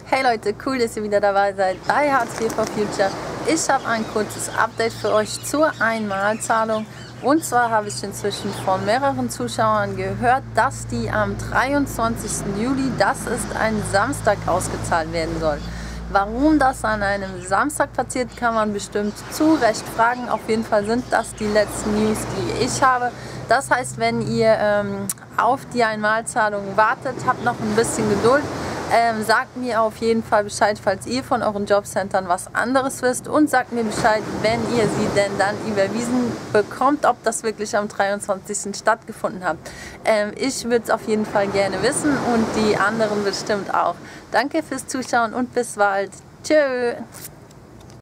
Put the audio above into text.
Hey Leute, cool, dass ihr wieder dabei seid bei Hartz IV for Future. Ich habe ein kurzes Update für euch zur Einmalzahlung. Und zwar habe ich inzwischen von mehreren Zuschauern gehört, dass die am 23. Juli, das ist ein Samstag, ausgezahlt werden soll. Warum das an einem Samstag passiert, kann man bestimmt zu Recht fragen. Auf jeden Fall sind das die letzten News, die ich habe. Das heißt, wenn ihr auf die Einmalzahlung wartet, habt noch ein bisschen Geduld. Sagt mir auf jeden Fall Bescheid, falls ihr von euren Jobcentern was anderes wisst, und sagt mir Bescheid, wenn ihr sie denn dann überwiesen bekommt, ob das wirklich am 23. stattgefunden hat. Ich würde es auf jeden Fall gerne wissen und die anderen bestimmt auch. Danke fürs Zuschauen und bis bald. Tschö!